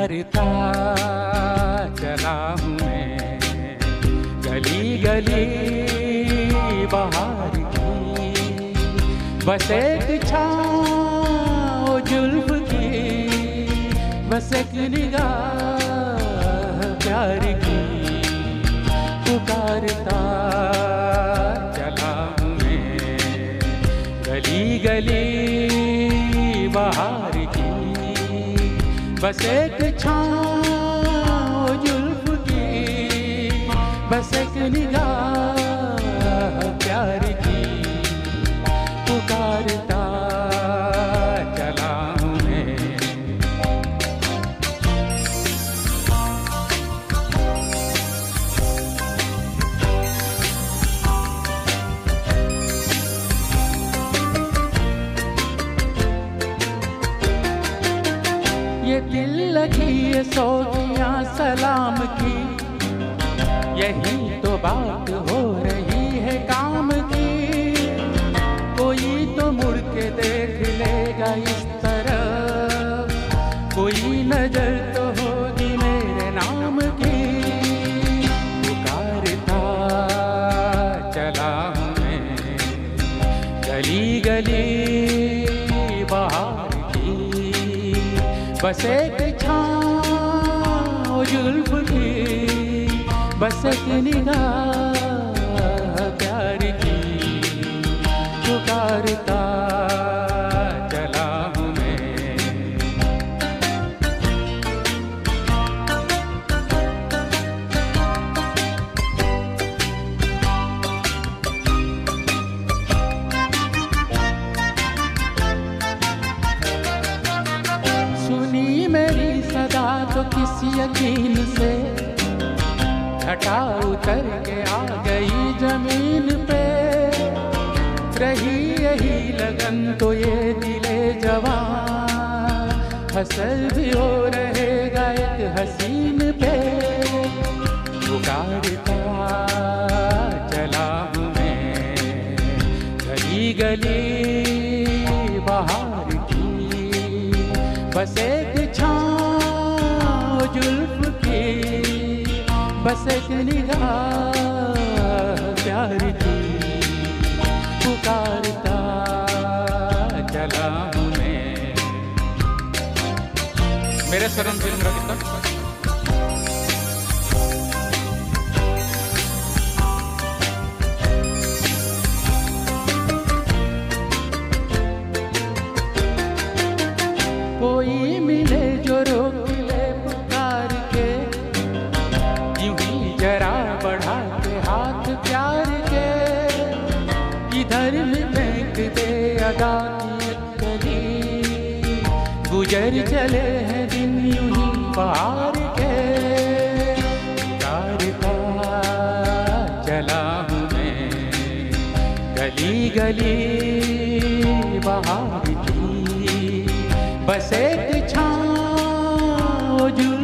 पुकारता चला हूँ मैं गली गली बहार की, बस एक छाँव जुल्फ की, बस एक निगाह प्यार की। पुकारता चला हूँ मैं गली गली बहार की, बस एक छाँव जुल्फ की, बस एक निगाह प्यार की। पुकारता चला हूँ मैं। ये दिल लगी ये सौखियाँ सलाम की, यही तो बात हो रही है काम की। कोई तो मुड़ के देख लेगा इस तरफ, कोई नजर तो होगी मेरे नाम की। पुकारता चला हूँ मैं गली गली बहार की, बस एक छाँव जुल्फ की, बस एक निगाह प्यार की। पुकारता चला हूँ मैं। सुनी मेरी सदा तो किस यकीन से, घटा उतर के आ गई जमीन पे। रही यही लगन तो ये दिले जवान, हसल भी हो रहेगा एक हसीन पे। पुकारता चला हूँ मैं गली गली बहार की, बस एक छाँव जुल्फ की, बस एक निगाह प्यार की। पुकारता चला हूँ मैं। मेरे शरण फिल्म का कितना कोई मिले जो रोक ले पुकार के, यूं ही जरा बढ़ा के हाथ प्यार के। इधर भी फेंक दे अदा की कली, गुजर चले हैं दिन यूं ही पार के। पुकारता चला हूँ मैं गली गली बहार की, बस एक छाँव